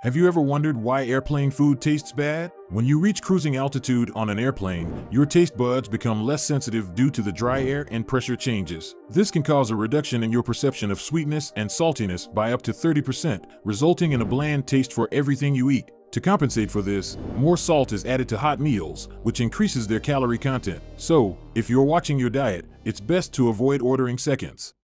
Have you ever wondered why airplane food tastes bad? When you reach cruising altitude on an airplane, your taste buds become less sensitive due to the dry air and pressure changes. This can cause a reduction in your perception of sweetness and saltiness by up to 30%, resulting in a bland taste for everything you eat. To compensate for this, more salt is added to hot meals, which increases their calorie content. So, if you're watching your diet, it's best to avoid ordering seconds.